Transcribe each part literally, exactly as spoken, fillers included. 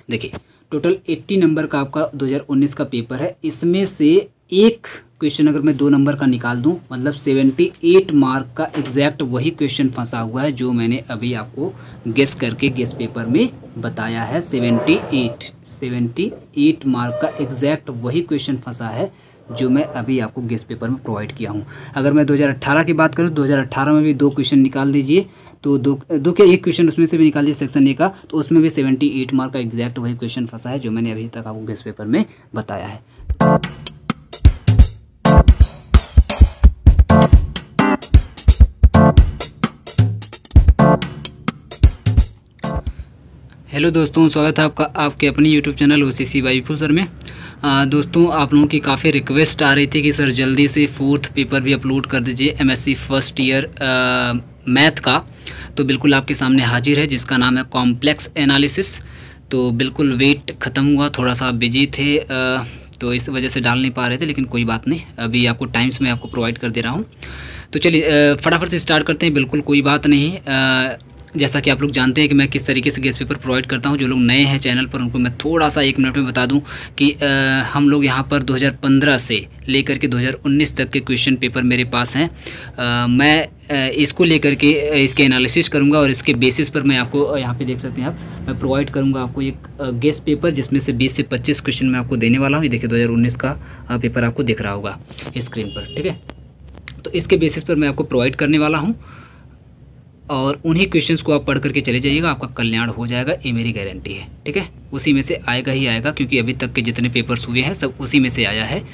देखिए टोटल अस्सी नंबर का आपका दो हज़ार उन्नीस का पेपर है। इसमें से एक क्वेश्चन अगर मैं दो नंबर का निकाल दूं, मतलब अठहत्तर मार्क का एग्जैक्ट वही क्वेश्चन फंसा हुआ है जो मैंने अभी आपको गेस करके गेस पेपर में बताया है। अठहत्तर अठहत्तर मार्क का एग्जैक्ट वही क्वेश्चन फंसा है जो मैं अभी आपको गेस पेपर में प्रोवाइड किया हूं। अगर मैं दो हज़ार अठारह की बात करूं, दो हज़ार अठारह में भी दो क्वेश्चन निकाल दीजिए, तो दो दो के एक क्वेश्चन उसमें से भी निकाल दीजिए सेक्शन ए का, तो उसमें भी अठहत्तर मार्क का एग्जैक्ट वही क्वेश्चन फंसा है जो मैंने अभी तक आपको गेस पेपर में बताया है। हेलो दोस्तों, स्वागत है आपका आपके अपनी YouTube channel OCC by Vipul sir में। आ, दोस्तों आप लोगों की काफ़ी रिक्वेस्ट आ रही थी कि सर जल्दी से फोर्थ पेपर भी अपलोड कर दीजिए एमएससी फर्स्ट ईयर मैथ का। तो बिल्कुल आपके सामने हाजिर है जिसका नाम है कॉम्प्लेक्स एनालिसिस। तो बिल्कुल वेट ख़त्म हुआ, थोड़ा सा बिजी थे आ, तो इस वजह से डाल नहीं पा रहे थे, लेकिन कोई बात नहीं, अभी आपको टाइम्स में आपको प्रोवाइड कर दे रहा हूँ। तो चलिए फटाफट से स्टार्ट करते हैं। बिल्कुल कोई बात नहीं, आ, जैसा कि आप लोग जानते हैं कि मैं किस तरीके से गेस्ट पेपर प्रोवाइड करता हूं। जो लोग नए हैं चैनल पर उनको मैं थोड़ा सा एक मिनट में बता दूं कि आ, हम लोग यहां पर दो हज़ार पंद्रह से लेकर के दो हज़ार उन्नीस तक के क्वेश्चन पेपर मेरे पास हैं। आ, मैं आ, इसको लेकर के इसके एनालिसिस करूंगा और इसके बेसिस पर मैं आपको यहाँ पे देख सकते हैं आप, मैं प्रोवाइड करूँगा आपको एक गेस्ट पेपर जिसमें से बीस से पच्चीस क्वेश्चन मैं आपको देने वाला हूँ। ये देखिए दो हज़ार उन्नीस का पेपर आपको दिख रहा होगा स्क्रीन पर, ठीक है। तो इसके बेसिस पर मैं आपको प्रोवाइड करने वाला हूँ और उन्हीं क्वेश्चंस को आप पढ़ करके चले जाइएगा, आपका कल्याण हो जाएगा, ये मेरी गारंटी है, ठीक है। उसी में से आएगा ही आएगा, क्योंकि अभी तक के जितने पेपर्स हुए हैं सब उसी में से आया है,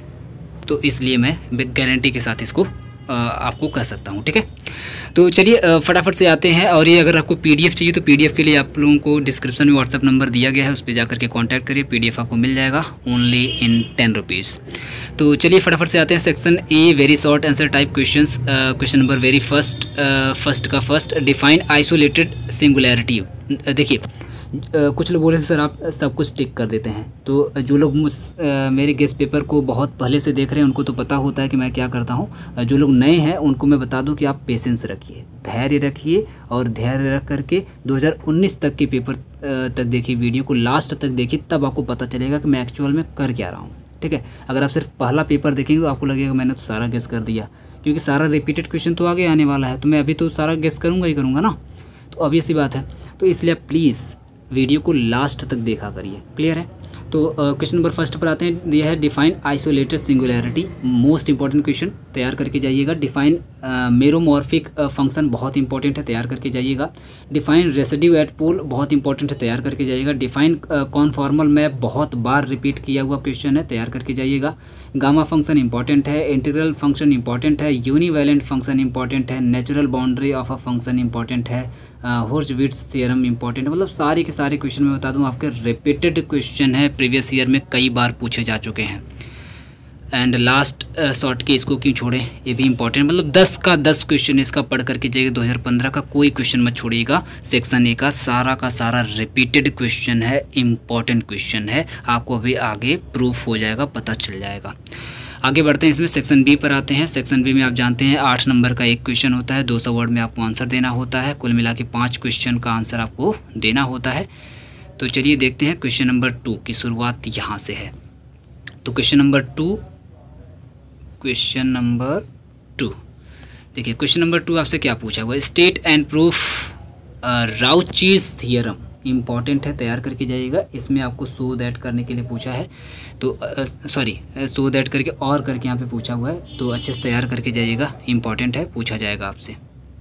तो इसलिए मैं गारंटी के साथ इसको आ, आपको कह सकता हूँ, ठीक है। तो चलिए फटाफट से आते हैं। और ये अगर आपको पीडीएफ चाहिए तो पीडीएफ के लिए आप लोगों को डिस्क्रिप्शन में व्हाट्सअप नंबर दिया गया है, उस पर जाकर के कॉन्टैक्ट करिए, पीडीएफ आपको मिल जाएगा ओनली इन टेन रुपीज़। तो चलिए फटाफट से आते हैं section A, very short answer type questions. Question number very first first का फर्स्ट, डिफाइन आइसोलेटेड सिंगुलैरिटी। देखिए कुछ लोग बोले सर आप सब कुछ टिक कर देते हैं, तो जो लोग मुझ मेरे गेस्ट पेपर को बहुत पहले से देख रहे हैं उनको तो पता होता है कि मैं क्या करता हूँ। जो लोग नए हैं उनको मैं बता दूं कि आप पेशेंस रखिए, धैर्य रखिए, और धैर्य रख करके दो हज़ार उन्नीस तक के पेपर तक देखिए, वीडियो को लास्ट तक देखिए, तब आपको पता चलेगा कि मैं एक्चुअल में कर क्या रहा हूँ, ठीक है। अगर आप सिर्फ पहला पेपर देखेंगे तो आपको लगेगा मैंने तो सारा गेस कर दिया, क्योंकि सारा रिपीटेड क्वेश्चन तो आगे आने वाला है, तो मैं अभी तो सारा गेस करूँगा ही करूँगा ना, तो ऑब्वियस सी बात है। तो इसलिए आप प्लीज़ वीडियो को लास्ट तक देखा करिए, क्लियर है। तो क्वेश्चन नंबर फर्स्ट पर आते हैं। यह है define isolated singularity, most important question, तैयार करके जाइएगा। डिफाइन मेरोमॉर्फिक फंक्शन, बहुत इंपॉर्टेंट है, तैयार करके जाइएगा। डिफाइन रेसिड्यू एट पोल, बहुत इंपॉर्टेंट है, तैयार करके जाइएगा। डिफाइन कॉन्फॉर्मल मैप, बहुत बार रिपीट किया हुआ क्वेश्चन है, तैयार करके जाइएगा। गामा फंक्शन इंपॉर्टेंट है। इंटीग्रल फंक्शन इंपॉर्टेंट है। यूनिवैलेंट फंक्शन इंपॉर्टेंट है। Natural boundary of a function important है। होर्स्विट्ज़ थ्योरम इंपॉर्टेंट है। मतलब सारे के सारे क्वेश्चन मैं बता दूं आपके रिपीटेड क्वेश्चन है, प्रीवियस ईयर में कई बार पूछे जा चुके हैं। एंड लास्ट शॉर्ट के इसको क्यों छोड़े, ये भी इंपॉर्टेंट, मतलब दस का दस क्वेश्चन इसका पढ़ करके जाइए। दो हज़ार पंद्रह का कोई क्वेश्चन मत छोड़िएगा। सेक्शन ए का सारा का सारा रिपीटेड क्वेश्चन है, इंपॉर्टेंट क्वेश्चन है, आपको अभी आगे प्रूफ हो जाएगा, पता चल जाएगा। आगे बढ़ते हैं, इसमें सेक्शन बी पर आते हैं। सेक्शन बी में आप जानते हैं आठ नंबर का एक क्वेश्चन होता है, दो सौ वर्ड में आपको आंसर देना होता है, कुल मिला के पाँच क्वेश्चन का आंसर आपको देना होता है। तो चलिए देखते हैं क्वेश्चन नंबर टू की शुरुआत यहाँ से है। तो question number two question number two देखिए, क्वेश्चन नंबर टू आपसे क्या पूछा हुआ है, state and proof Rouche's theorem, important है, तैयार करके जाइएगा। इसमें आपको सो दैट करने के लिए पूछा है, तो सॉरी सो दैट करके और करके यहाँ पे पूछा हुआ है, तो अच्छे से तैयार करके जाइएगा, इंपॉर्टेंट है, पूछा जाएगा आपसे।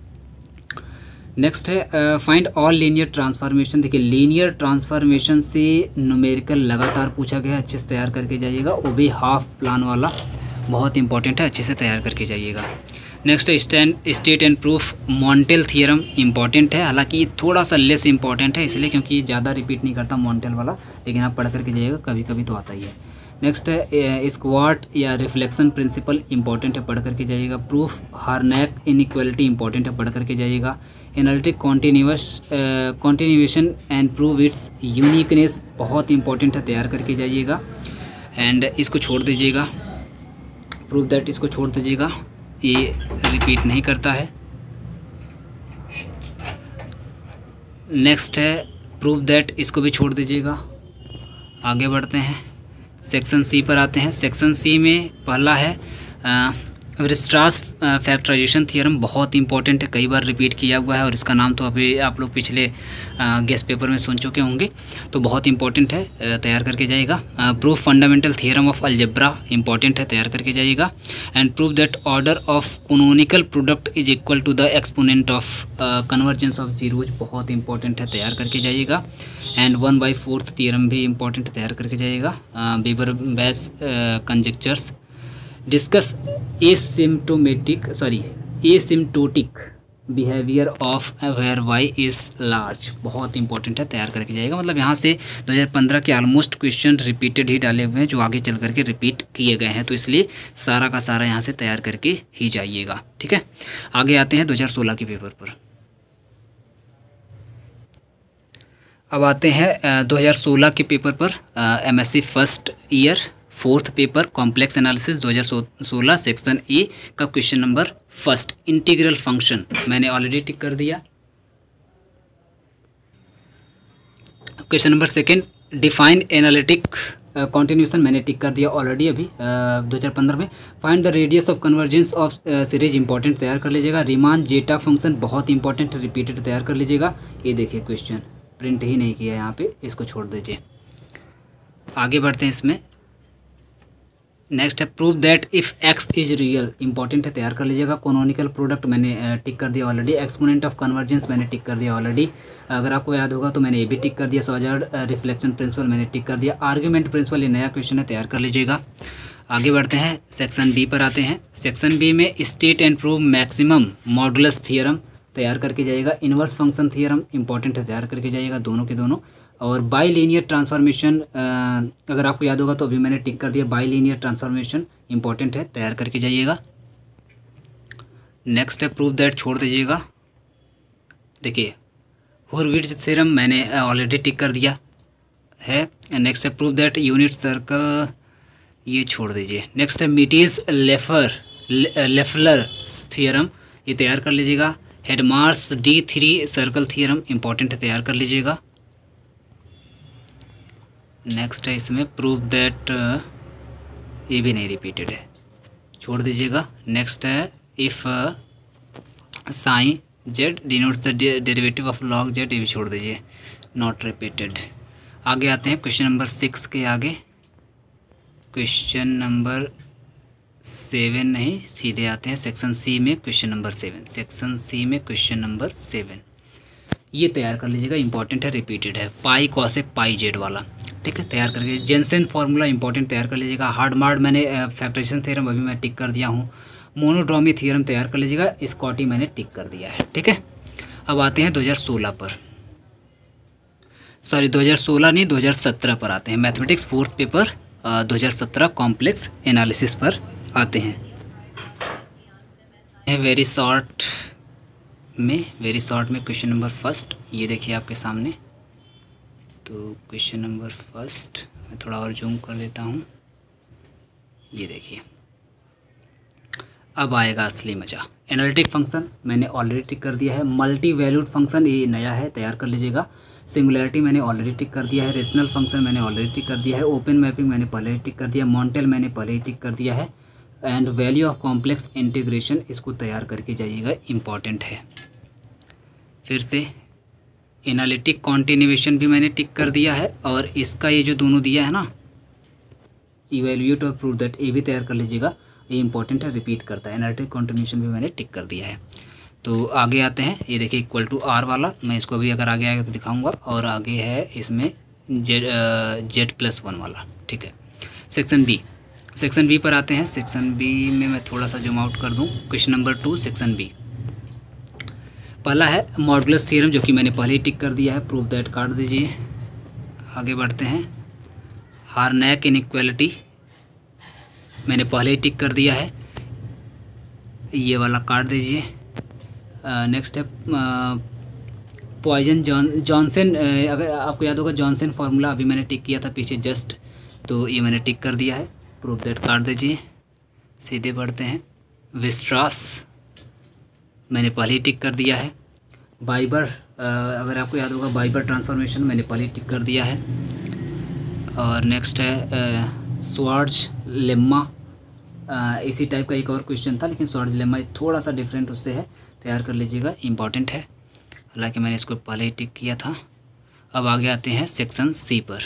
नेक्स्ट है फाइंड ऑल लीनियर ट्रांसफॉर्मेशन। देखिए लीनियर ट्रांसफॉर्मेशन से न्यूमेरिकल लगातार पूछा गया है, अच्छे से तैयार करके जाइएगा, वो भी हाफ प्लान वाला, बहुत इंपॉर्टेंट है, अच्छे से तैयार करके जाइएगा। नेक्स्ट है stand state and proof Montel theorem, important है, हालांकि ये थोड़ा सा लेस इंपॉर्टेंट है, इसलिए क्योंकि ये ज़्यादा रिपीट नहीं करता मॉन्टेल वाला, लेकिन आप पढ़ करके जाइएगा, कभी कभी तो आता ही है। नेक्स्ट है स्क्वाट या रिफ्लेक्शन प्रिंसिपल, इंपॉर्टेंट है, पढ़ करके जाइएगा। प्रूफ हार्नेक इनइक्वालिटी, इंपॉर्टेंट है, पढ़ करके जाइएगा। Analytic continuous continuation and prove its uniqueness, बहुत इंपॉर्टेंट है, तैयार करके जाइएगा। एंड इसको छोड़ दीजिएगा, प्रूव दैट, इसको छोड़ दीजिएगा, ये रिपीट नहीं करता है। नेक्स्ट है प्रूव दैट इसको भी छोड़ दीजिएगा। आगे बढ़ते हैं, सेक्शन सी पर आते हैं। सेक्शन सी में पहला है वीरस्ट्रास फैक्टराइजेशन थ्योरम, बहुत इंपॉर्टेंट है, कई बार रिपीट किया हुआ है और इसका नाम तो अभी आप लोग पिछले गेस्ट पेपर में सुन चुके होंगे, तो बहुत इंपॉर्टेंट है, तैयार करके जाइएगा। Proof fundamental theorem of algebra, important है, तैयार करके जाइएगा। And prove that order of canonical product is equal to the exponent of convergence of zeros, बहुत इंपॉर्टेंट है, तैयार करके जाइएगा। And one by fourth theorem भी इंपॉर्टेंट, तैयार करके जाइएगा। Bieberbach conjectures, discuss asymptomatic sorry asymptotic behaviour of where y is large, बहुत इंपॉर्टेंट है, तैयार करके जाएगा। मतलब यहाँ से दो हज़ार पंद्रह के ऑलमोस्ट क्वेश्चन रिपीटेड ही डाले हुए हैं जो आगे चल करके रिपीट किए गए हैं, तो इसलिए सारा का सारा यहाँ से तैयार करके ही जाइएगा। ठीक है, आगे आते हैं दो हज़ार सोलह के पेपर पर। अब आते हैं दो हज़ार सोलह के पेपर पर, MSc first year fourth paper complex analysis दो हज़ार सोलह, सेक्शन ए का question number first, integral function, मैंने ऑलरेडी टिक कर दिया। Question number second, define analytic continuation, मैंने टिक कर दिया ऑलरेडी अभी दो हज़ार पंद्रह में। Find the radius of convergence of series, important, तैयार कर लीजिएगा। रीमान जेटा फंक्शन, बहुत इंपॉर्टेंट, रिपीटेड, तैयार कर लीजिएगा। ये देखिए क्वेश्चन प्रिंट ही नहीं किया यहाँ पे, इसको छोड़ दीजिए। आगे बढ़ते हैं इसमें, नेक्स्ट है prove that if x is real, important है, तैयार कर लीजिएगा। कोनोनिकल प्रोडक्ट मैंने टिक कर दिया ऑलरेडी। एक्सपोनेंट ऑफ कन्वर्जेंस मैंने टिक कर दिया ऑलरेडी, अगर आपको याद होगा तो मैंने ये भी टिक कर दिया। सॉजर्ड रिफ्लेक्शन प्रिंसिपल मैंने टिक कर दिया। आर्ग्यूमेंट प्रिंसिपल, ये नया क्वेश्चन है, तैयार कर लीजिएगा। आगे बढ़ते हैं, सेक्शन बी पर आते हैं। सेक्शन बी में state and prove maximum modulus theorem, तैयार करके जाइएगा। इन्वर्स फंक्शन थ्योरम, इंपॉर्टेंट है, तैयार करके जाइएगा, दोनों के दोनों। और बाई लीनियर ट्रांसफॉर्मेशन, अगर आपको याद होगा तो अभी मैंने टिक कर दिया। बाई लीनियर ट्रांसफॉर्मेशन इंपॉर्टेंट है, तैयार करके जाइएगा। नेक्स्ट है प्रूव दैट, छोड़ दीजिएगा। देखिए हुरविट्ज़ थ्योरम मैंने ऑलरेडी टिक कर दिया है। नेक्स्ट है प्रूव दैट यूनिट सर्कल, ये छोड़ दीजिए। नेक्स्ट है मीटिस लेफर लेफलर थ्योरम, ये तैयार कर लीजिएगा। Hadamard's the three circle theorem, important है, तैयार कर लीजिएगा। नेक्स्ट है इसमें प्रूव दैट, ये भी नहीं रिपीटेड है, छोड़ दीजिएगा। नेक्स्ट है if sine z denotes the derivative of log z, ये भी छोड़ दीजिए, नॉट रिपीटेड। आगे आते हैं क्वेश्चन नंबर सिक्स के आगे, क्वेश्चन नंबर सेवन नहीं, सीधे आते हैं सेक्शन सी में question number seven. Section C में क्वेश्चन नंबर सेवन, ये तैयार कर लीजिएगा, इंपॉर्टेंट है, रिपीटेड है। पाई कॉसेक पाई जेड वाला, ठीक है, तैयार करके। जेनसेन फार्मूला इंपॉर्टेंट, तैयार कर लीजिएगा। हार्डमार्ड मैंने फैक्टराइजेशन थ्योरम अभी मैं टिक कर दिया हूँ। मोनोड्रोमी थ्योरम तैयार कर लीजिएगा। स्कॉटी मैंने टिक कर दिया है, ठीक है। अब आते हैं दो हज़ार सोलह पर, सॉरी दो हज़ार सोलह नहीं दो हज़ार सत्रह पर आते हैं। मैथमेटिक्स फोर्थ पेपर दो हज़ार सत्रह कॉम्प्लेक्स एनालिसिस पर आते हैं। वेरी शॉर्ट में वेरी शॉर्ट में क्वेश्चन नंबर फर्स्ट, ये देखिए आपके सामने। तो क्वेश्चन नंबर फर्स्ट मैं थोड़ा और जूम कर देता हूँ, ये देखिए, अब आएगा असली मज़ा। एनालिटिक फंक्शन मैंने ऑलरेडी टिक कर दिया है। मल्टी वैल्यूड फंक्शन ये नया है, तैयार कर लीजिएगा। सिंगुलैरिटी मैंने ऑलरेडी टिक कर दिया है। रेशनल फंक्शन मैंने ऑलरेडी टिक कर दिया है। ओपन मैपिंग मैंने पहले ही टिक कर दिया। मॉन्टेल मैंने पहले ही टिक कर दिया है। And value of complex integration, इसको तैयार करके जाइएगा, इम्पॉर्टेंट है। फिर से एनालिटिक कॉन्टिन्यूएशन भी मैंने टिक कर दिया है। और इसका ये जो दोनों दिया है ना, इवेल्यूएट और प्रूव दैट, ये भी तैयार कर लीजिएगा, ये इंपॉर्टेंट है, रिपीट करता है। एनालिटिक कॉन्टिन्यूएशन भी मैंने टिक कर दिया है। तो आगे आते हैं, ये देखिए इक्वल टू आर वाला, मैं इसको भी अगर आगे आएगा तो दिखाऊंगा। और आगे है इसमें जेड जेड प्लस वन वाला, ठीक है। सेक्शन बी सेक्शन बी पर आते हैं। सेक्शन बी में मैं थोड़ा सा जूम आउट कर दूं। Question number two, section B. पहला है मॉडुलस थ्योरम, जो कि मैंने पहले ही टिक कर दिया है। प्रूव दैट काट दीजिए। आगे बढ़ते हैं। हार्नेक इनइक्वालिटी मैंने पहले ही टिक कर दिया है, ये वाला काट दीजिए। नेक्स्ट है पॉइजन जॉन जॉनसन, अगर आपको याद होगा जॉनसन फार्मूला अभी मैंने टिक किया था पीछे जस्ट, तो ये मैंने टिक कर दिया है। प्रूव दैट काट दीजिए। सीधे बढ़ते हैं। विस्ट्रास मैंने पहले ही टिक कर दिया है। बाइबर, अगर आपको याद होगा बाइबर ट्रांसफॉर्मेशन मैंने पहले टिक कर दिया है। और नेक्स्ट है स्वार्ज लेम्मा, इसी टाइप का एक और क्वेश्चन था लेकिन स्वार्ज लेम्मा थोड़ा सा डिफरेंट उससे है, तैयार कर लीजिएगा, इम्पॉर्टेंट है, हालांकि मैंने इसको पहले ही टिक किया था। अब आगे आते हैं सेक्शन सी पर।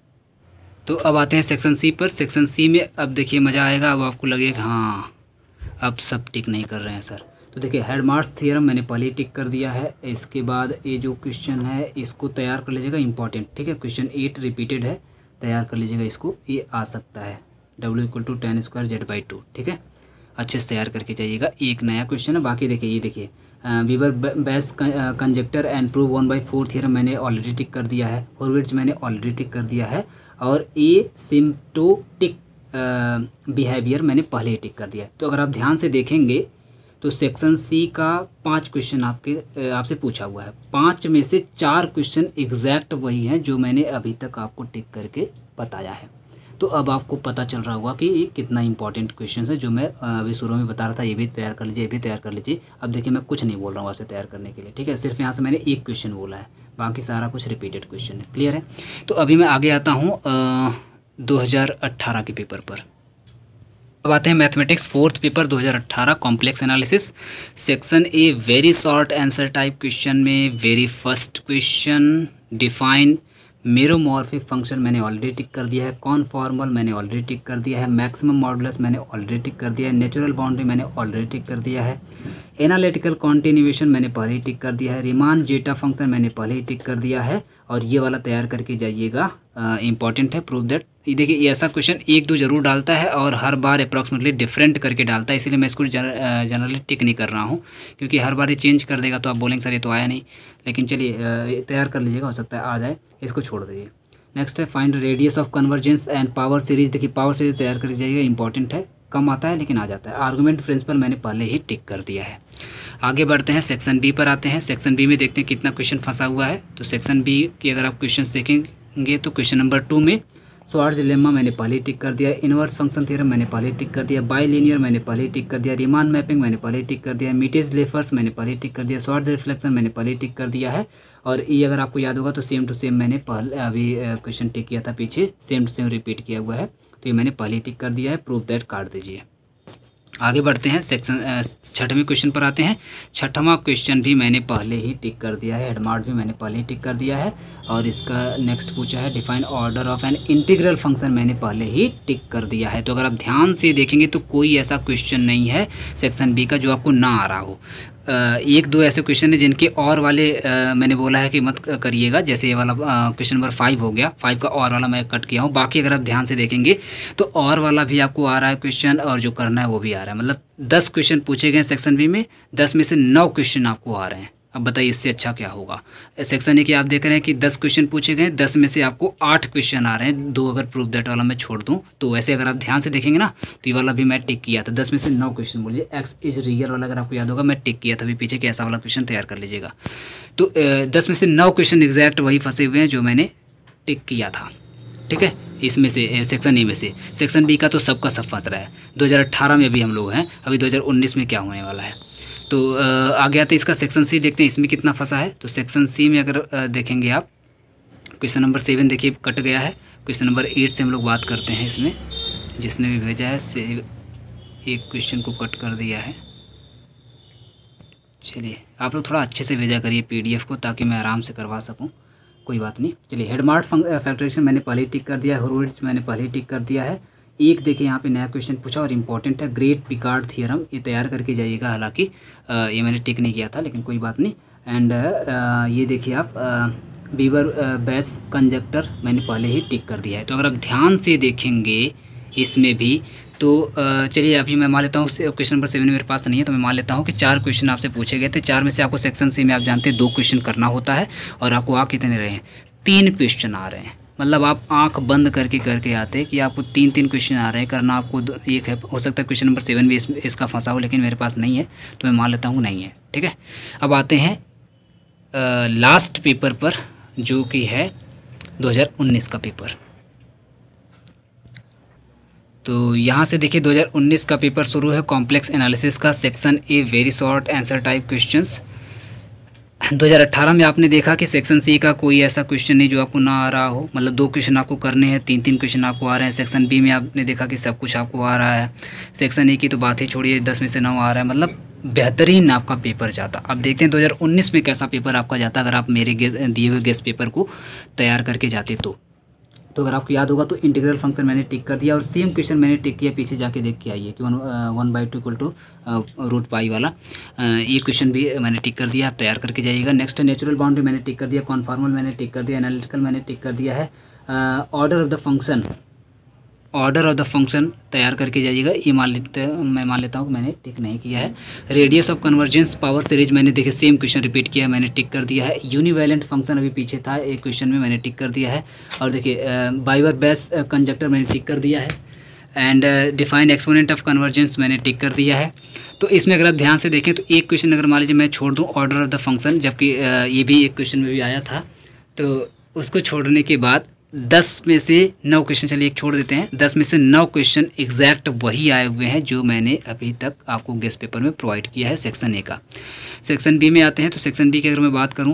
तो अब आते हैं सेक्शन सी पर। सेक्शन सी में अब देखिए मज़ा आएगा, अब आपको लगेगा हाँ अब सब टिक नहीं कर रहे हैं सर। तो देखिए हेडमार्क्स थ्योरम मैंने पहले ही टिक कर दिया है। इसके बाद ये जो क्वेश्चन है इसको तैयार कर लीजिएगा, इंपॉर्टेंट, ठीक है। क्वेश्चन एट रिपीटेड है, तैयार कर लीजिएगा इसको, ये आ सकता है डब्ल्यू equal to ten square z by two, ठीक है, अच्छे से तैयार करके जाइएगा। एक नया क्वेश्चन है, बाकी देखिए ये देखिए Bieberbach conjecture and prove one by four theorem मैंने ऑलरेडी टिक कर दिया है। हॉर्विट्ज मैंने ऑलरेडी टिक कर दिया है। और ए सिम्प्टोटिक बिहेवियर मैंने पहले ही टिक कर दिया है। तो अगर आप ध्यान से देखेंगे तो सेक्शन सी का पांच क्वेश्चन आपके आपसे पूछा हुआ है, पांच में से चार क्वेश्चन एग्जैक्ट वही हैं जो मैंने अभी तक आपको टिक करके बताया है। तो अब आपको पता चल रहा होगा कि ये कितना इंपॉर्टेंट क्वेश्चन है, जो मैं अभी शुरू में बता रहा था, ये भी तैयार कर लीजिए, ये भी तैयार कर लीजिए। अब देखिए मैं कुछ नहीं बोल रहा हूँ आपसे तैयार करने के लिए, ठीक है, सिर्फ यहाँ से मैंने एक क्वेश्चन बोला है, बाकी सारा कुछ रिपीटेड क्वेश्चन है, क्लियर है। तो अभी मैं आगे आता हूँ दो हज़ार अट्ठारह के पेपर पर। अब आते हैं मैथमेटिक्स फोर्थ पेपर दो हज़ार अट्ठारह complex analysis, section A very short answer type question में very first question, define meromorphic function मैंने ऑलरेडी टिक कर दिया है, कॉनफॉर्मल मैंने ऑलरेडी टिक कर दिया है, मैक्सिमम मॉडुलस मैंने ऑलरेडी टिक कर दिया है, नेचुरल बाउंड्री मैंने ऑलरेडी टिक कर दिया है, एनालिटिकल कॉन्टिन्यूएशन मैंने पहले ही टिक कर दिया है, रिमान जेटा फंक्शन मैंने पहले ही टिक कर दिया है। और ये वाला तैयार करके जाइएगा, इंपॉर्टेंट है, प्रूव दैट। ये देखिए ऐसा क्वेश्चन एक दो जरूर डालता है और हर बार अप्रॉक्सीमेटली डिफरेंट करके डालता है, इसलिए मैं इसको जनरली टिक नहीं कर रहा हूँ, क्योंकि हर बार ये चेंज कर देगा तो आप बोलेंगे सर ये तो आया नहीं। लेकिन चलिए तैयार कर लीजिएगा, हो सकता है आ जाए, इसको छोड़ दीजिए। नेक्स्ट है find radius of convergence and power series. देखिए पावर सीरीज तैयार करके जाइएगा, इंपॉर्टेंट है, कम आता है लेकिन आ जाता है। आर्गूमेंट प्रिंसिपल मैंने पहले ही टिक कर दिया है। आगे बढ़ते हैं सेक्शन बी पर आते हैं। सेक्शन बी में देखते हैं कितना क्वेश्चन फंसा हुआ है। तो सेक्शन बी की अगर आप क्वेश्चन देखेंगे तो क्वेश्चन नंबर टू में स्वार्ज लेम्मा मैंने पहले ही टिक कर दिया, इनवर्स फंक्शन थ्योरम मैंने पहले ही टिक कर दिया, बाई लीनियर मैंने पहले ही टिक कर दिया, रीमान मैपिंग मैंने पहले ही टिक कर दिया, मीटेज लेफर्स मैंने पहले ही टिक कर दिया, स्वार्ज रिफ्लेक्शन मैंने पहले ही टिक कर दिया है। और ये अगर आपको याद होगा तो सेम टू सेम मैंने पहले अभी क्वेश्चन टिक किया था पीछे, सेम टू सेम रिपीट किया हुआ है, तो ये मैंने पहले ही टिक कर दिया है, प्रूव दैट काट दीजिए। आगे बढ़ते हैं सेक्शन छठवें क्वेश्चन पर आते हैं। छठवां क्वेश्चन भी मैंने पहले ही टिक कर दिया है, हेडमार्क भी मैंने पहले ही टिक कर दिया है। और इसका नेक्स्ट पूछा है define order of an integral function, मैंने पहले ही टिक कर दिया है। तो अगर आप ध्यान से देखेंगे तो कोई ऐसा क्वेश्चन नहीं है सेक्शन बी का जो आपको ना आ रहा हो। एक दो ऐसे क्वेश्चन है जिनके और वाले आ, मैंने बोला है कि मत करिएगा, जैसे ये वाला क्वेश्चन नंबर फाइव हो गया, फाइव का और वाला मैं कट किया हूँ। बाकी अगर आप ध्यान से देखेंगे तो और वाला भी आपको आ रहा है क्वेश्चन, और जो करना है वो भी आ रहा है। मतलब दस क्वेश्चन पूछे गए सेक्शन बी में, दस में से नौ क्वेश्चन आपको आ रहे हैं। अब बताइए इससे अच्छा क्या होगा। सेक्शन ए की आप देख रहे हैं कि दस क्वेश्चन पूछे गए, दस में से आपको आठ क्वेश्चन आ रहे हैं, दो अगर प्रूफ दैट वाला मैं छोड़ दूं तो। वैसे अगर आप ध्यान से देखेंगे ना तो ये वाला भी मैं टिक किया था, दस में से नौ क्वेश्चन बोलिए, एक्स इज रियल वाला अगर आपको याद होगा मैं टिक किया था अभी पीछे, कि ऐसा वाला क्वेश्चन तैयार कर लीजिएगा। तो दस में से नौ क्वेश्चन एग्जैक्ट वही फंसे हुए हैं जो मैंने टिक किया था, ठीक है, इसमें से सेक्शन ए में से। सेक्शन बी का तो सबका सब फंस रहा है। दो हज़ार अट्ठारह में भी हम लोग हैं, अभी दो हज़ार उन्नीस में क्या होने वाला है। तो आगे आते इसका सेक्शन सी देखते हैं इसमें कितना फंसा है। तो सेक्शन सी में अगर देखेंगे आप क्वेश्चन नंबर सेवन देखिए कट गया है। क्वेश्चन नंबर एट से हम लोग बात करते हैं इसमें, जिसने भी भेजा है से एक क्वेश्चन को कट कर दिया है। चलिए आप लोग थोड़ा अच्छे से भेजा करिए पीडीएफ को, ताकि मैं आराम से करवा सकूं, कोई बात नहीं। चलिए हेडमार्क फैक्टराइजेशन मैंने पहले ही टिक कर दिया है, हॉर्विट्ज मैंने पहले ही टिक कर दिया है। एक देखिए यहाँ पे नया क्वेश्चन पूछा और इम्पॉर्टेंट है, ग्रेट पिकार्ड थ्योरम, ये तैयार करके जाइएगा। हालांकि ये मैंने टिक नहीं किया था लेकिन कोई बात नहीं। एंड ये देखिए आप वीवर बेस कंजक्टर मैंने पहले ही टिक कर दिया है। तो अगर आप ध्यान से देखेंगे इसमें भी तो चलिए अभी मैं मान लेता हूँ क्वेश्चन नंबर सेवन मेरे पास नहीं है, तो मैं मान लेता हूँ कि चार क्वेश्चन आपसे पूछे गए थे। चार में से आपको सेक्शन सी में आप जानते हैं दो क्वेश्चन करना होता है, और आपको आ कितने रहे हैं, तीन क्वेश्चन आ रहे हैं। मतलब आप आंख बंद करके करके आते हैं कि आपको तीन तीन क्वेश्चन आ रहे हैं करना, आपको एक है। हो सकता है क्वेश्चन नंबर सेवन भी इस, इसका फंसा हो, लेकिन मेरे पास नहीं है तो मैं मान लेता हूँ नहीं है, ठीक है। अब आते हैं आ, लास्ट पेपर पर, जो कि है दो हज़ार उन्नीस का पेपर। तो यहाँ से देखिए दो हज़ार उन्नीस का पेपर शुरू है, कॉम्प्लेक्स एनालिसिस का, section A very short answer type questions. दो हज़ार अठारह में आपने देखा कि सेक्शन सी का कोई ऐसा क्वेश्चन नहीं जो आपको ना आ रहा हो, मतलब दो क्वेश्चन आपको करने हैं, तीन तीन क्वेश्चन आपको आ रहे हैं। सेक्शन बी में आपने देखा कि सब कुछ आपको आ रहा है। सेक्शन ए की तो बात ही छोड़िए, दस में से नौ आ रहा है, मतलब बेहतरीन आपका पेपर जाता। अब देखते हैं दो हज़ार उन्नीस में कैसा पेपर आपका जाता अगर आप मेरे दिए हुए गेस्ट पेपर को तैयार करके जाते तो। तो अगर आपको याद होगा तो इंटीग्रल फंक्शन मैंने टिक कर दिया और सेम क्वेश्चन मैंने टिक किया, पीछे जाके देख के आइए कि one one by two equal to root pi वाला ये क्वेश्चन भी मैंने टिक कर दिया, आप तैयार करके जाइएगा। नेक्स्ट नेचुरल बाउंड्री मैंने टिक कर दिया, कॉन्फॉर्मल मैंने टिक कर दिया, एनालिटिकल मैंने टिक कर दिया है, order of the function order of the function तैयार करके जाइएगा। ये मान लेते मैं मान लेता हूँ कि मैंने टिक नहीं किया है। Radius of convergence power series मैंने देखिए सेम क्वेश्चन रिपीट किया है, मैंने टिक कर दिया है। यूनिवैलेंट फंक्शन अभी पीछे था एक क्वेश्चन में, मैंने टिक कर दिया है। और देखिए बाइवर बेस कंजक्टर मैंने टिक कर दिया है। And define exponent of convergence मैंने टिक कर दिया है। तो इसमें अगर आप ध्यान से देखें तो एक क्वेश्चन अगर मान लीजिए मैं छोड़ दूँ ऑर्डर ऑफ द फंक्शन, जबकि ये भी एक क्वेश्चन में भी आया था, तो उसको छोड़ने के बाद दस में से नौ क्वेश्चन, चलिए एक छोड़ देते हैं, दस में से नौ क्वेश्चन एग्जैक्ट वही आए हुए हैं जो मैंने अभी तक आपको गेस्ट पेपर में प्रोवाइड किया है सेक्शन ए का। सेक्शन बी में आते हैं तो सेक्शन बी की अगर मैं बात करूं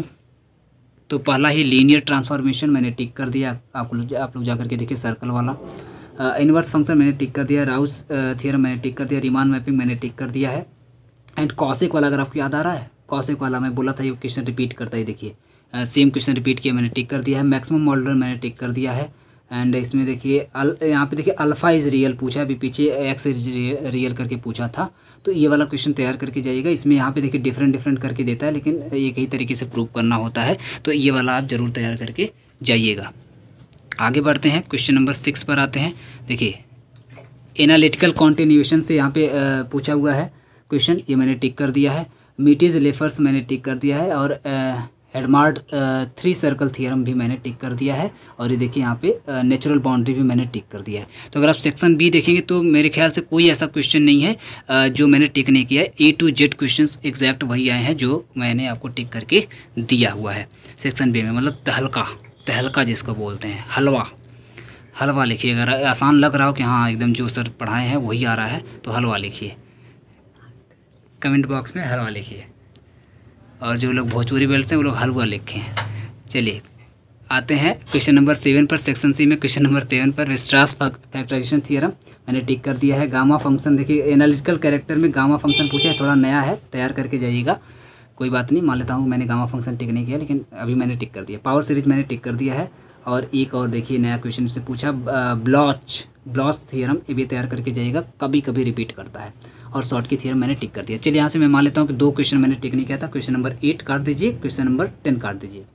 तो पहला ही लीनियर ट्रांसफॉर्मेशन मैंने टिक कर दिया, आप लोग आप लोग जाकर के देखिए सर्कल वाला। इनवर्स फंक्शन मैंने टिक कर दिया, राउस थियरम मैंने टिक कर दिया, रीमान मैपिंग मैंने टिक कर दिया है। एंड कॉसेक वाला अगर आपको याद आ रहा है, कॉसेक वाला मैं बोला था ये क्वेश्चन रिपीट करता है, देखिए सेम क्वेश्चन रिपीट किया, मैंने टिक कर दिया है। मैक्सिमम मॉडुलर मैंने टिक कर दिया है। एंड इसमें देखिए यहाँ पे देखिए अल्फ़ा इज़ रियल पूछा है, अभी पीछे एक्स इज रियल करके पूछा था, तो ये वाला क्वेश्चन तैयार करके जाइएगा। इसमें यहाँ पे देखिए डिफरेंट डिफरेंट करके देता है, लेकिन एक ही तरीके से प्रूव करना होता है, तो ये वाला आप ज़रूर तैयार करके जाइएगा। आगे बढ़ते हैं, क्वेश्चन नंबर सिक्स पर आते हैं। देखिए एनालिटिकल कॉन्टिन्यूएशन से यहाँ पे पूछा हुआ है क्वेश्चन, ये मैंने टिक कर दिया है। मीटिज लेफर्स मैंने टिक कर दिया है और हेडमार्ड थ्री सर्कल थियरम भी मैंने टिक कर दिया है। और ये देखिए यहाँ पे नेचुरल बाउंड्री भी मैंने टिक कर दिया है। तो अगर आप सेक्शन बी देखेंगे तो मेरे ख्याल से कोई ऐसा क्वेश्चन नहीं है uh, जो मैंने टिक नहीं किया है। A to Z questions exact वही आए हैं जो मैंने आपको टिक करके दिया हुआ है सेक्शन बी में, मतलब तहलका तहलका जिसको बोलते हैं, हलवा हलवा लिखिए। अगर आसान लग रहा हो कि हाँ एकदम जो सर पढ़ाए हैं वही आ रहा है तो हलवा लिखिए, कमेंट बॉक्स में हलवा लिखिए। और जो लोग भोजपुरी बेल्ट से वो लोग हलवा लिखे हैं। चलिए आते हैं क्वेश्चन नंबर सेवन पर, सेक्शन सी में क्वेश्चन नंबर सेवन पर विस्ट्रास फैक्टराइजेशन थियरम मैंने टिक कर दिया है। गामा फंक्शन देखिए एनालिटिकल कैरेक्टर में गामा फंक्शन पूछा है, थोड़ा नया है, तैयार करके जाइएगा, कोई बात नहीं, मान लेता हूँ मैंने गामा फंक्शन टिक नहीं किया, लेकिन अभी मैंने टिक कर दिया। पावर सीरीज मैंने टिक कर दिया है। और एक और देखिए नया क्वेश्चन से पूछा ब्लॉच ब्लॉच थियरम, ये भी तैयार करके जाइएगा, कभी कभी रिपीट करता है। और शॉर्ट की थियरम मैंने टिक कर दिया। चलिए यहाँ से मैं मान लेता हूँ कि दो क्वेश्चन मैंने टिक नहीं किया था, क्वेश्चन नंबर एट काट दीजिए, क्वेश्चन नंबर टेन काट दीजिए।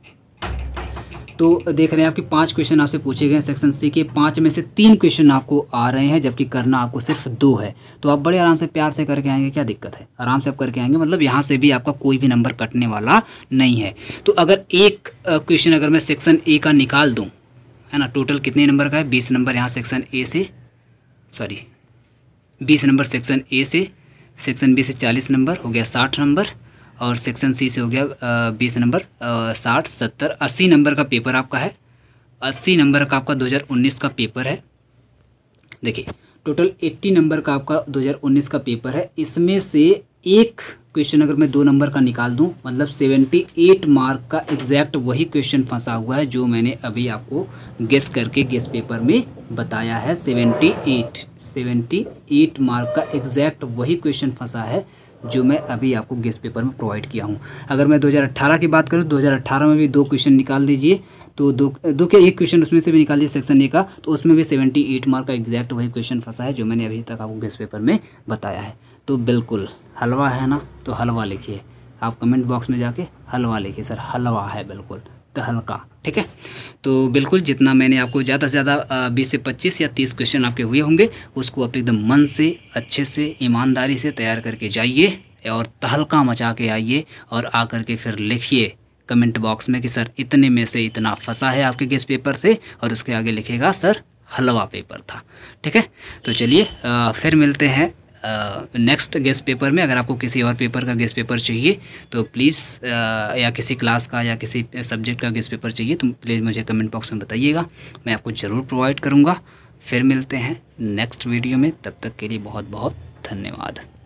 तो देख रहे हैं आपके पांच क्वेश्चन आपसे पूछे गए सेक्शन सी के, पांच में से तीन क्वेश्चन आपको आ रहे हैं, जबकि करना आपको सिर्फ दो है। तो आप बड़े आराम से प्यार से करके आएंगे, क्या दिक्कत है, आराम से आप करके आएंगे, मतलब यहाँ से भी आपका कोई भी नंबर कटने वाला नहीं है। तो अगर एक क्वेश्चन अगर मैं सेक्शन ए का निकाल दूँ, है ना, टोटल कितने नंबर का है, बीस नंबर यहाँ सेक्शन ए से, सॉरी बीस नंबर सेक्शन ए से, सेक्शन बी से चालीस नंबर हो गया साठ नंबर, और सेक्शन सी से हो गया बीस नंबर, साठ सत्तर अस्सी नंबर का पेपर आपका है। अस्सी नंबर का आपका दो हज़ार उन्नीस का पेपर है। देखिए टोटल अस्सी नंबर का आपका दो हज़ार उन्नीस का पेपर है। इसमें से एक क्वेश्चन अगर मैं दो नंबर का निकाल दूं, मतलब अठहत्तर मार्क का एग्जैक्ट वही क्वेश्चन फंसा हुआ है जो मैंने अभी आपको गेस करके गेस पेपर में बताया है। अठहत्तर अठहत्तर मार्क का एग्जैक्ट वही क्वेश्चन फंसा है जो मैं अभी आपको गेस पेपर में प्रोवाइड किया हूं। अगर मैं दो हज़ार अठारह की बात करूं, दो हज़ार अठारह में भी दो क्वेश्चन निकाल दीजिए, तो दो दो के एक क्वेश्चन उसमें से भी निकाल दीजिए सेक्शन ए का, तो उसमें भी अठहत्तर मार्क का एग्जैक्ट वही क्वेश्चन फंसा है जो मैंने अभी तक आपको गेस पेपर में बताया है। तो बिल्कुल हलवा है ना, तो हलवा लिखिए, आप कमेंट बॉक्स में जाके हलवा लिखिए, सर हलवा है बिल्कुल, तो हल्का, ठीक है। तो बिल्कुल जितना मैंने आपको ज़्यादा से ज़्यादा बीस से पच्चीस या तीस क्वेश्चन आपके हुए होंगे, उसको आप एकदम मन से अच्छे से ईमानदारी से तैयार करके जाइए और तहलका मचा के आइए, और आकर के फिर लिखिए कमेंट बॉक्स में कि सर इतने में से इतना फंसा है आपके गेस पेपर से, और उसके आगे लिखेगा सर हलवा पेपर था, ठीक है। तो चलिए फिर मिलते हैं नेक्स्ट गेस्ट पेपर में। अगर आपको किसी और पेपर का गेस्ट पेपर चाहिए तो प्लीज़, या किसी क्लास का या किसी सब्जेक्ट का गेस्ट पेपर चाहिए तो प्लीज़ मुझे कमेंट बॉक्स में बताइएगा, मैं आपको ज़रूर प्रोवाइड करूँगा। फिर मिलते हैं नेक्स्ट वीडियो में, तब तक के लिए बहुत बहुत धन्यवाद।